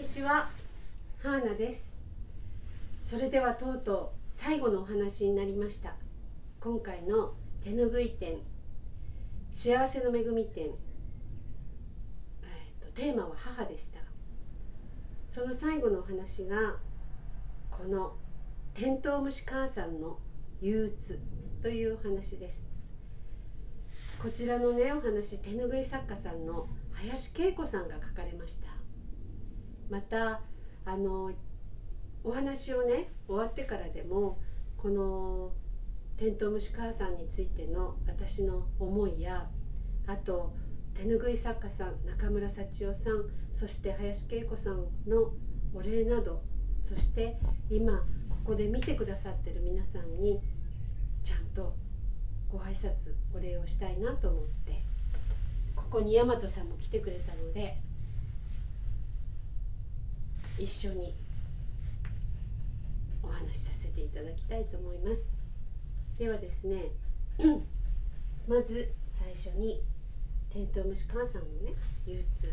ちは、ハーナです。それではとうとう最後のお話になりました。今回の手ぬぐい展、幸せの恵み展、テーマは母でした。その最後のお話がこのテントウムシ母さんの憂鬱というお話です。こちらのねお話、手ぬぐい作家さんの林恵子さんが書かれました。またお話をね終わってからでもこのテントウムシ母さんについての私の思いや、あと手ぬぐい作家さん中村幸代さん、そして林恵子さんのお礼など、そして今ここで見てくださってる皆さんにちゃんとご挨拶お礼をしたいなと思って、ここに大和さんも来てくれたので一緒にお話しさせていただきたいと思います。ではですねまず最初にテントウムシ母さんのね憂鬱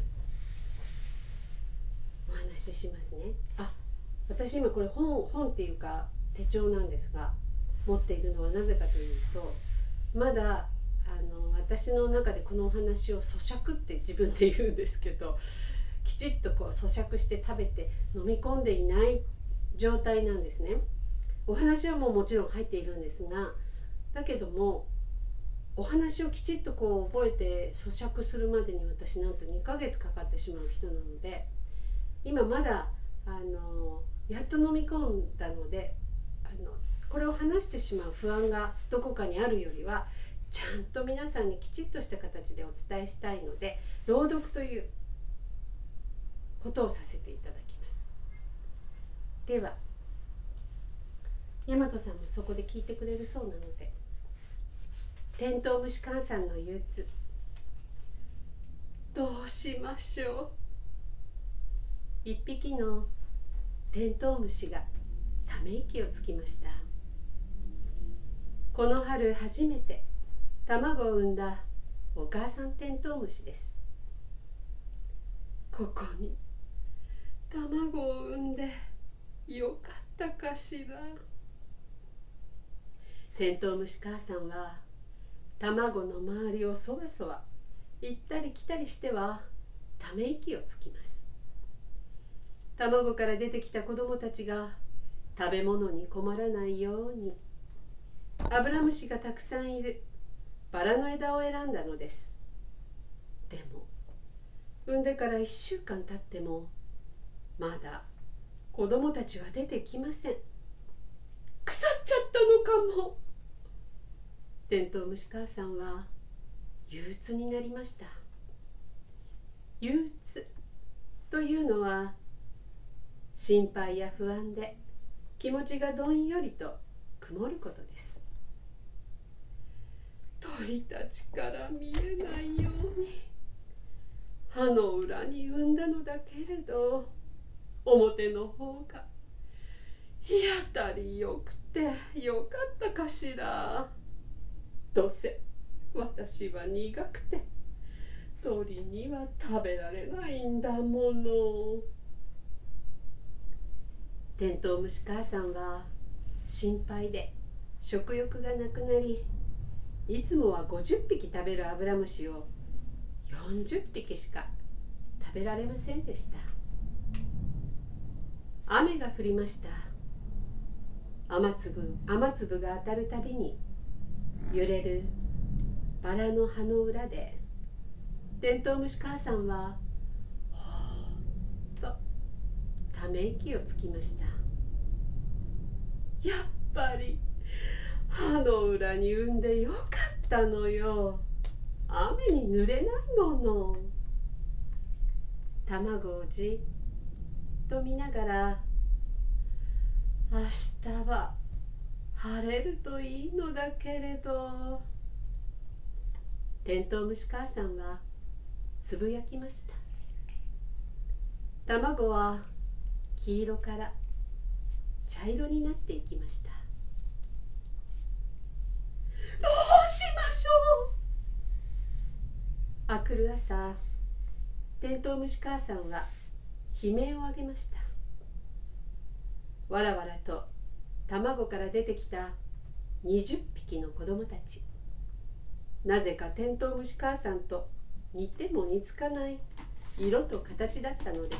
お話ししますね。私今これ本っていうか手帳なんですが、持っているのはなぜかというと、まだ私の中でこのお話を咀嚼って自分で言うんですけど、きちっとこう咀嚼して食べて飲み込んでいない状態なんですね。お話はもちろん入っているんですが、だけどもお話をきちっとこう覚えて咀嚼するまでに私なんと2ヶ月かかってしまう人なので、今まだやっと飲み込んだのでこれを話してしまう不安がどこかにあるよりは、ちゃんと皆さんにきちっとした形でお伝えしたいので、朗読ということをさせていただきます。では大和さんもそこで聞いてくれるそうなので、テントウムシ母さんの憂鬱、どうしましょう。一匹のテントウムシがため息をつきました。この春初めて卵を産んだお母さんテントウムシです。ここに卵を産んでよかったかしら。テントウムシ母さんは卵の周りをそわそわ行ったり来たりしてはため息をつきます。卵から出てきた子供たちが食べ物に困らないように、アブラムシがたくさんいるバラの枝を選んだのです。でも産んでから1週間経ってもまだ子供たちは出てきません。腐っちゃったのかも。テントウムシ母さんは憂鬱になりました。憂鬱というのは心配や不安で気持ちがどんよりと曇ることです。鳥たちから見えないように葉の裏に産んだのだけれど、表の方が日当たりよくてよかったかしら。どうせ私は苦くて鳥には食べられないんだもの。テントウムシ母さんは心配で食欲がなくなり、いつもは50匹食べるアブラムシを40匹しか食べられませんでした。雨が降りました。雨粒が当たるたびに揺れるバラの葉の裏で、テントウムシ母さんはほーっとため息をつきました。やっぱり葉の裏に産んでよかったのよ。雨に濡れないもの。卵をじっと見ながら、明日は晴れるといいのだけれど。テントウムシ母さんはつぶやきました。卵は黄色から茶色になっていきました。どうしましょう。明くる朝、テントウムシ母さんは悲鳴を上げました。わらわらと卵から出てきた20匹の子供たち。なぜかテントウムシ母さんと似ても似つかない色と形だったのです。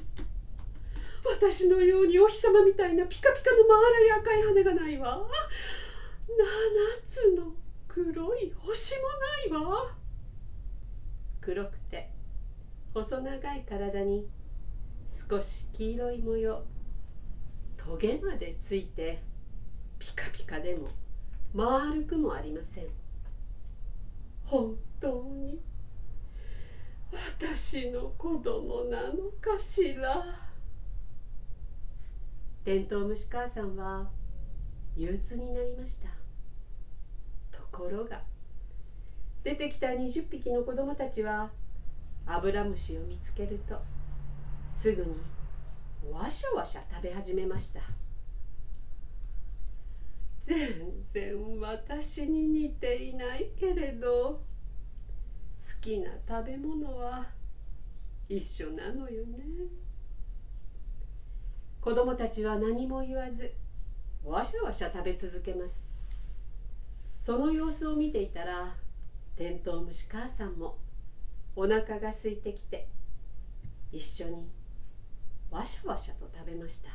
私のようにお日様みたいなピカピカの丸い赤い羽がないわ。7つの黒い星もないわ。黒くて細長い体に少し黄色い模様、トゲまでついてピカピカでも丸くもありません。本当に私の子供なのかしら。テントウムシ母さんは憂鬱になりました。ところが出てきた20匹の子供たちはアブラムシを見つけるとすぐにわしゃわしゃ食べ始めました。全然私に似ていないけれど、好きな食べ物は一緒なのよね。子供たちは何も言わずわしゃわしゃ食べ続けます。その様子を見ていたらテントウムシ母さんもお腹が空いてきて一緒にわしゃわしゃと食べました。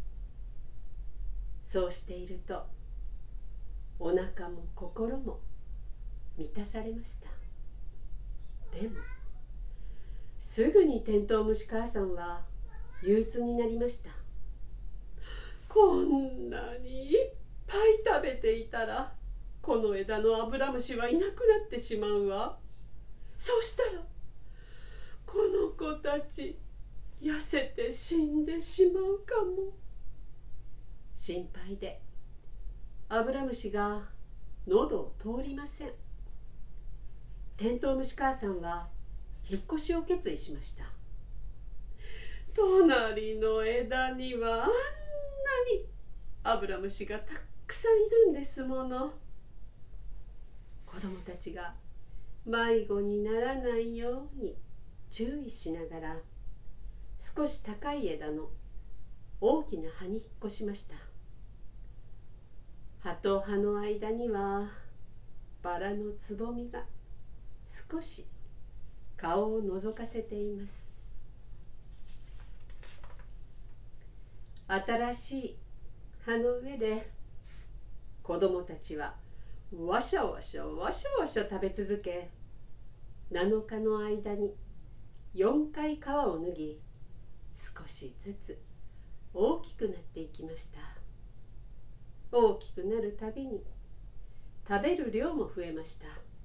そうしているとお腹も心も満たされました。でもすぐにテントウムシ母さんは憂鬱になりました。こんなにいっぱい食べていたらこの枝のアブラムシはいなくなってしまうわ。そうしたらこの子たち痩せて死んでしまうかも。心配でアブラムシが喉を通りません。テントウムシ母さんは引っ越しを決意しました。隣の枝にはあんなにアブラムシがたくさんいるんですもの。子供たちが迷子にならないように注意しながら少し高い枝の大きな葉に引っ越しました。葉と葉の間にはバラのつぼみが少し顔を覗かせています。新しい葉の上で子供たちはわしゃわしゃわしゃわしゃ食べ続け、7日の間に4回皮を脱ぎ少しずつ大きくなっていきました。大きくなるたびに食べる量も増えました。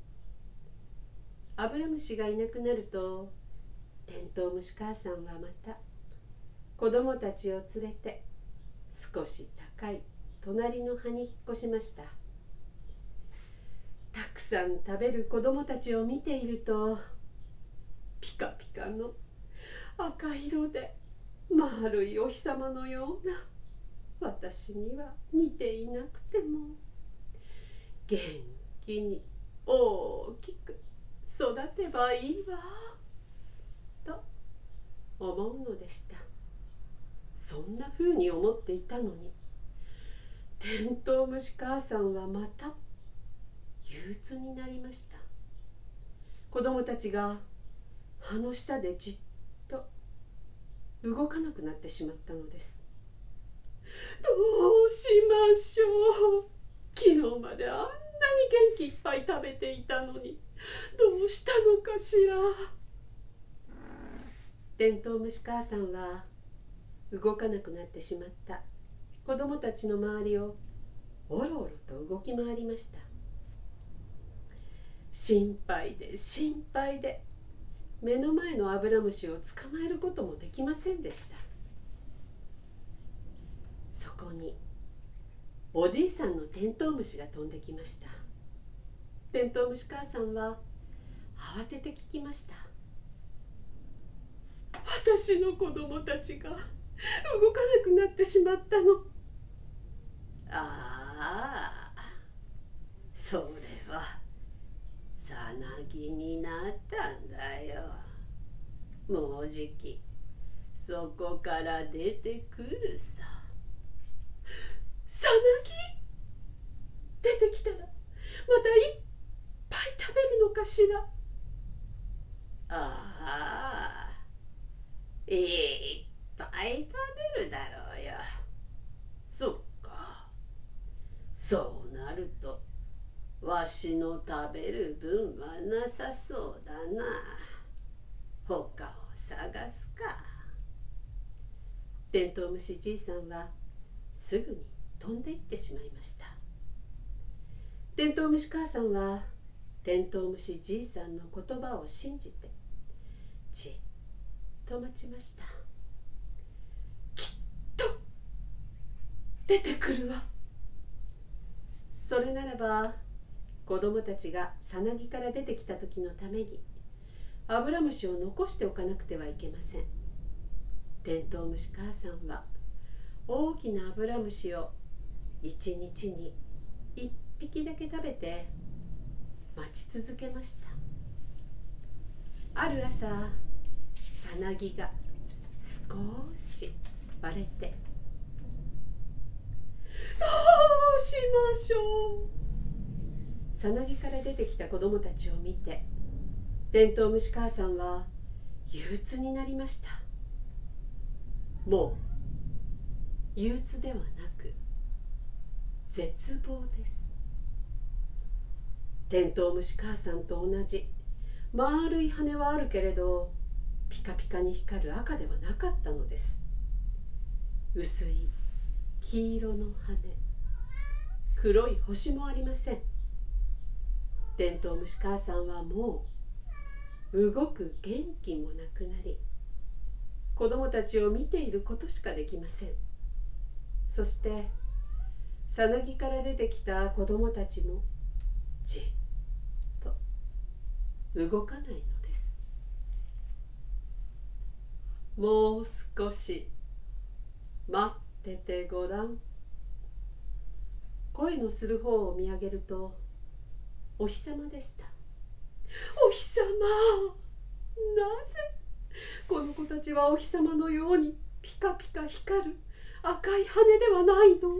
アブラムシがいなくなるとテントウムシ母さんはまた子供たちを連れて少し高い隣の葉に引っ越しました。たくさん食べる子供たちを見ているとピカピカの赤色で丸いお日様のような私には似ていなくても元気に大きく育てばいいわと思うのでした。そんなふうに思っていたのにテントウムシ母さんはまた憂鬱になりました。子供たちが葉の下でじっと動かなくなってしまったのです。どうしましょう。昨日まであんなに元気いっぱい食べていたのにどうしたのかしら。テントウムシ母さんは動かなくなってしまった子供たちの周りをおろおろと動き回りました。心配で心配で目の前のアブラムシを捕まえることもできませんでした。そこにおじいさんのテントウムシが飛んできました。テントウムシ母さんは慌てて聞きました。私の子供たちが動かなくなってしまったの。ああ、それはさなぎになったんだよ。もうじきそこから出てくるさ。さなぎ出てきたらまたいっぱい食べるのかしら。ああ、いっぱい食べるだろうよ。そっか。そうなるとわしの食べる分はなさそうだな。他を探すか。テントウムシじいさんはすぐに飛んでいってしまいました。テントウムシ母さんはテントウムシじいさんの言葉を信じてじっと待ちました。きっと出てくるわ。それならば子供たちがさなぎから出てきた時のためにアブラムシを残しておかなくてはいけません。テントウムシ母さんは大きなアブラムシを一日に1匹だけ食べて待ち続けました。ある朝、さなぎが少し割れて、どうしましょう。さなぎから出てきた子供たちを見て、テントウムシ母さんは憂鬱になりました。もう憂鬱ではなく絶望です。テントウムシ母さんと同じ丸い羽はあるけれど、ピカピカに光る赤ではなかったのです。薄い黄色の羽、黒い星もありません。テントウムシ母さんはもう動く元気もなくなり、子供たちを見ていることしかできません。そしてさなぎから出てきた子供たちもじっと動かないのです。もう少し待っててごらん。声のする方を見上げるとお日様でした。お日様、なぜこの子たちはお日様のようにピカピカ光る赤い羽ではないの？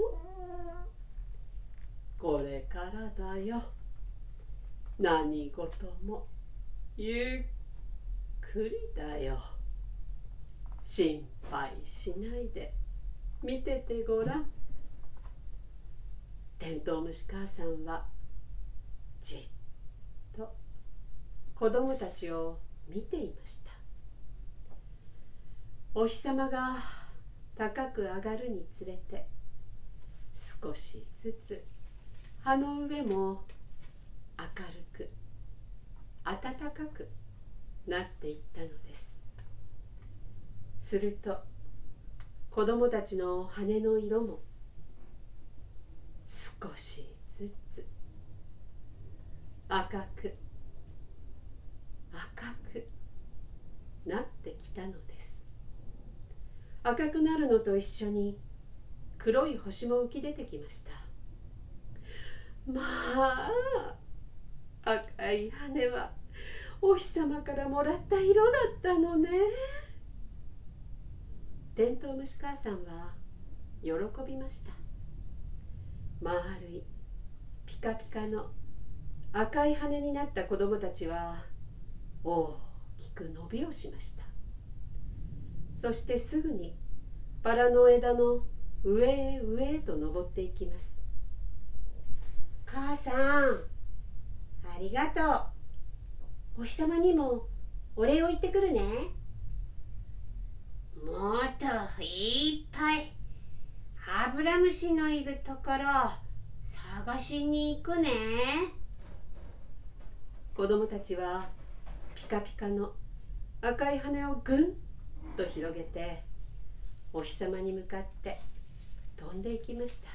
これからだよ。何事もゆっくりだよ。心配しないで見ててごらん。テントウムシ母さんはじっと子供たちを見ていました。お日様が高く上がるにつれて、少しずつ葉の上も明るく暖かくなっていったのです。すると子供たちの羽の色も少しずつ赤くなってきたのです。赤くなるのと一緒に黒い星も浮き出てきました。まあ、赤い羽はお日様からもらった色だったのね。テントウムシ母さんは喜びました。丸いピカピカの赤い羽になった子供たちは大きく伸びをしました。そしてすぐにバラの枝の上へ上へと登っていきます。母さん、ありがとう。お日様にもお礼を言ってくるね。もっといっぱいアブラムシのいるところ探しに行くね。子供たちはピカピカの赤い羽をぐんと広げてお日様に向かって飛んでいきました。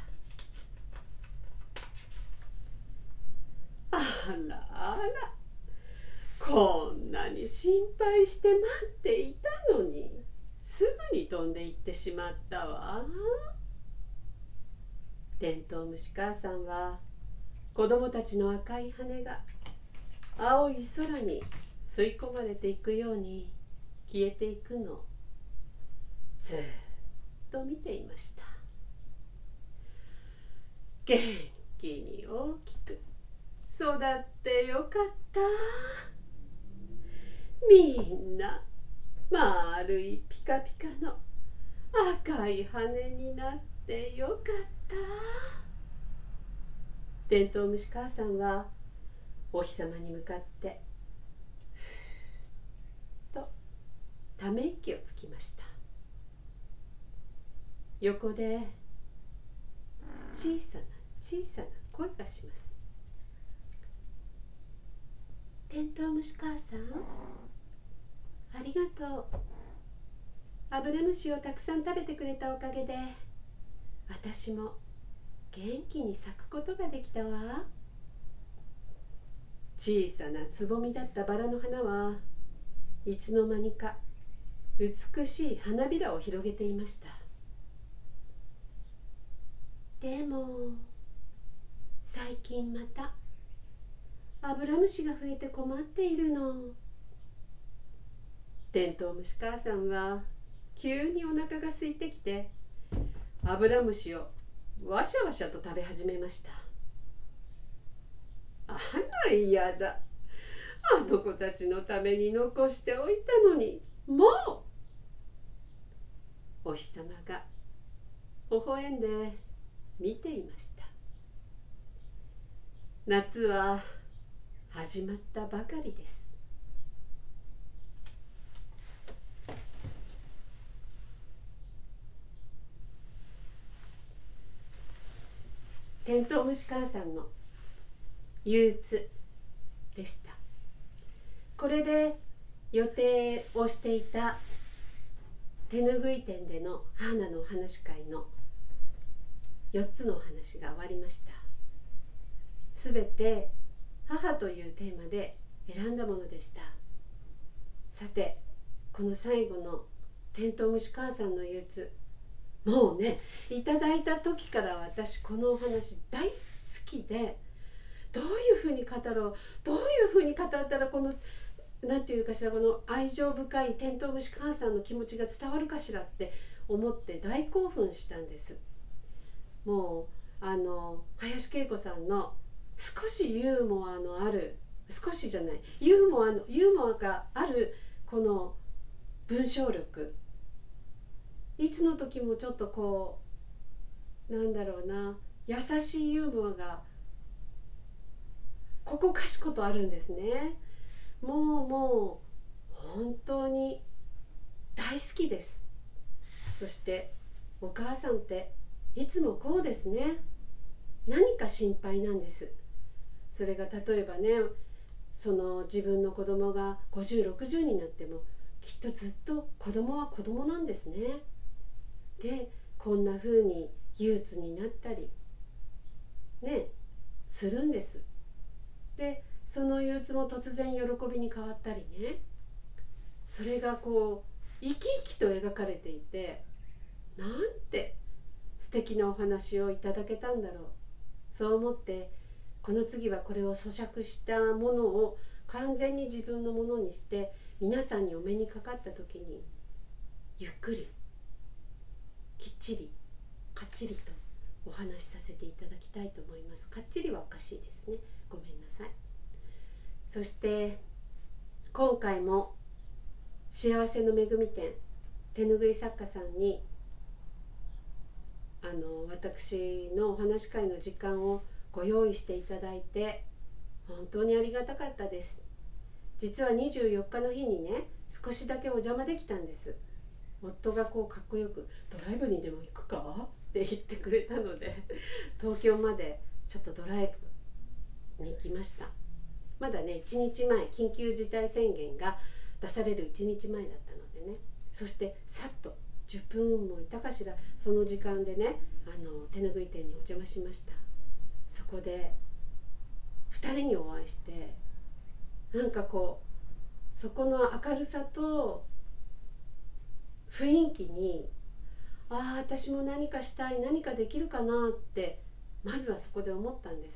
あらあら、こんなに心配して待っていたのにすぐに飛んでいってしまったわ。テントウムシ母さんは子供たちの赤い羽が青い空に吸い込まれていくように消えていくのをずっと見ていました。元気に大きく育ってよかった。みんな丸いピカピカの赤い羽になってよかった。テントウムシ母さんはお日様に向かってふーっとため息をつきました。横で小さな小さな声がします。テントウムシ母さん、ありがとう。アブラムシをたくさん食べてくれたおかげで私も元気に咲くことができたわ。小さなつぼみだったバラの花はいつの間にか美しい花びらを広げていました。でも最近またアブラムシが増えて困っているの。テントウムシ母さんは急にお腹が空いてきてアブラムシをわしゃわしゃと食べ始めました。あら嫌だ、あの子たちのために残しておいたのにもう。お日様が微笑んで見ていました。夏は始まったばかりです。テントウムシ母さんの憂鬱でした。これで予定をしていた手ぬぐい店での母のお話会の4つのお話が終わりました。すべて母というテーマで選んだものでした。さて、この最後のテントウムシ母さんの憂鬱、もうね、いただいた時から私このお話大好きで、どういうふうに語ろう、どういうふうに語ったらこのなんていうかしら、この愛情深いテントウムシ母さんの気持ちが伝わるかしらって思って大興奮したんです。もう林恵子さんの少しユーモアのある、少しじゃない、ユーモアがあるこの文章力、いつの時もちょっとこうなんだろうな、優しいユーモアがここかしことあるんですね。もう本当に大好きです。そしてお母さんっていつもこうですね。何か心配なんです。それが例えばね、その自分の子供が50、60になってもきっとずっと子供は子供なんですね。で、こんな風に憂鬱になったりねするんです。で、その憂鬱も突然喜びに変わったりね、それがこう生き生きと描かれていて、なんて素敵なお話をいただけたんだろう。そう思って、この次はこれを咀嚼したものを完全に自分のものにして、皆さんにお目にかかった時にゆっくりきっちりかっちりとお話しさせていただきたいと思います。かっちりはおかしいですね、ごめんなさい。そして今回も幸せの恵み店手ぬぐい作家さんに私のお話し会の時間をご用意していただいて本当にありがたかったです。実は24日の日にね、少しだけお邪魔できたんです。夫がこうかっこよくドライブにでも行くかって言ってくれたので東京までちょっとドライブに行きました。まだね1日前、緊急事態宣言が出される1日前だったのでね、そしてさっと10分もいたかしら、その時間でね手ぬぐい店にお邪魔しました。そこで2人にお会いして、なんかこうそこの明るさと雰囲気に、ああ私も何かしたい、何かできるかなってまずはそこで思ったんです。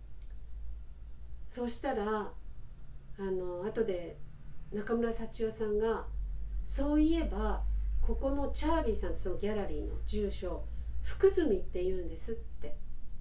そうしたら後で中村幸代さんが、そういえばここのチャービーさんってそのギャラリーの住所福住って言うんですって。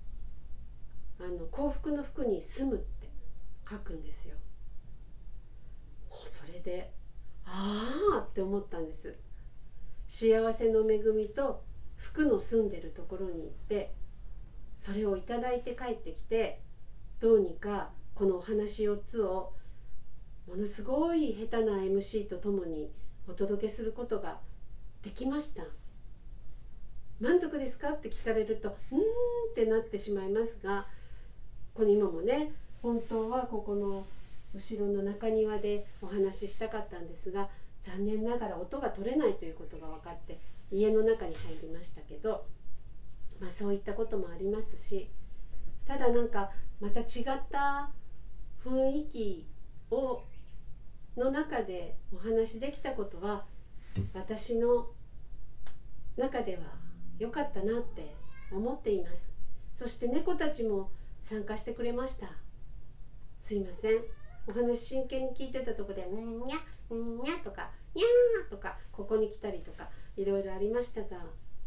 幸福の福に住むって書くんですよ。もうそれでああって思ったんです。幸せの恵みと福の住んでるところに行ってそれをいただいて帰ってきて、どうにかこのお話4つをものすごい下手な MC とともにお届けすることができました。満足ですかって聞かれるとってなってしまいますが、ここに今もね、本当はここの後ろの中庭でお話ししたかったんですが、残念ながら音が取れないということが分かって家の中に入りましたけど、そういったこともありますし、ただなんかまた違った雰囲気の中でお話できたことは私の中では良かったなって思っています。そして猫たちも参加してくれました。すいません、お話真剣に聞いてたとこでんにゃんにゃとかにゃーとかここに来たりとかいろいろありましたが、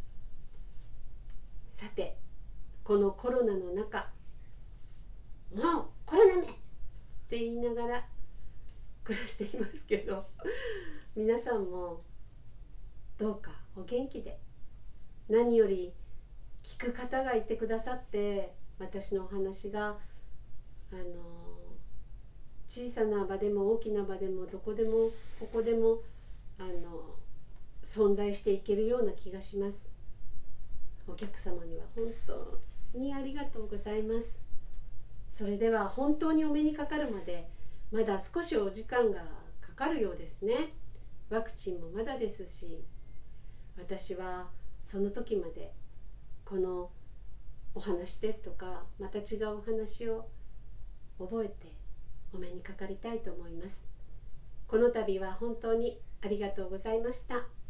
さてこのコロナの中、もうコロナめって言いながら暮らしていますけど、皆さんもどうかお元気で、何より聞く方がいてくださって、私のお話が小さな場でも大きな場でもどこでもここでも存在していけるような気がします。お客様には本当にありがとうございます。それでは本当にお目にかかるまでまだ少しお時間がかかるようですね。ワクチンもまだですし、私はその時までこのお話ですとかまた違うお話を覚えてお目にかかりたいと思います。この度は本当にありがとうございました。